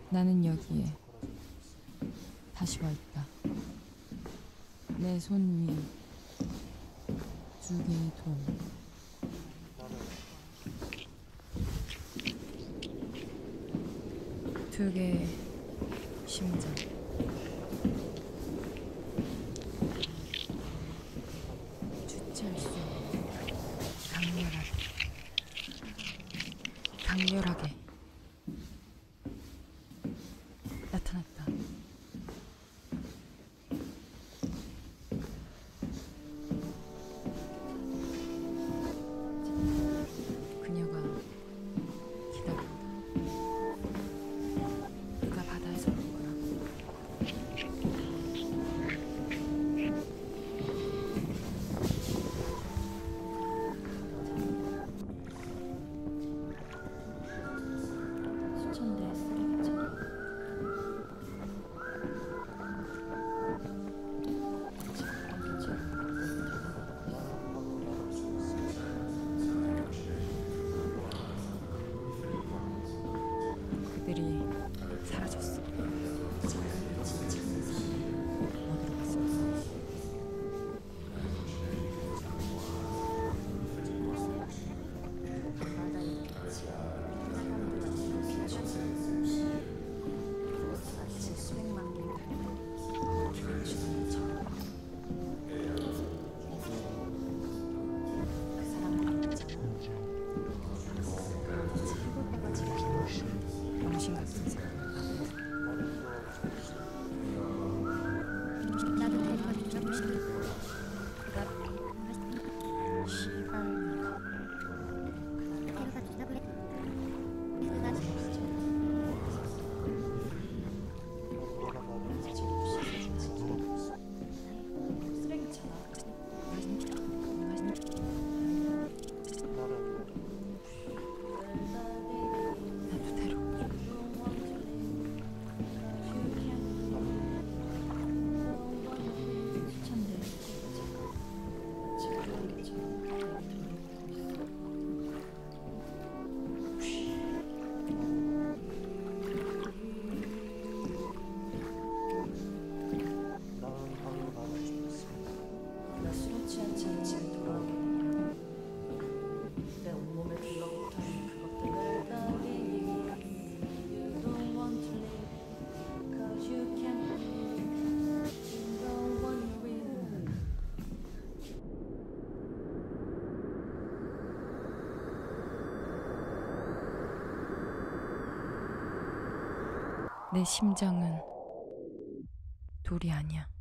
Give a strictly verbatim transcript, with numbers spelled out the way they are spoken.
나는 여기에 다시 와 있다. 내 손 위에 두 개의 돌. 두 개의 심장. 주체할 수 없는 강렬하게, 강렬하게 나타났다. 그녀가 기다린다. 그가 바다에서 올 거라고. 수천대의 쓰레기처럼 그들이 사라졌어. 어디로 갔을까? 병신 같은 사람. 나도 데리고 가고 싶어. 시발. 데려가 주자 그래. 그가 쓰레기잖아. 나도 데려가. 수천대 나 술에 취한 채 집에 돌아오게 내 온몸에 둘러붙어있는 그것들을 You don't want to live Cause you can't live You don't want to live 내 심장은 돌이 아니야.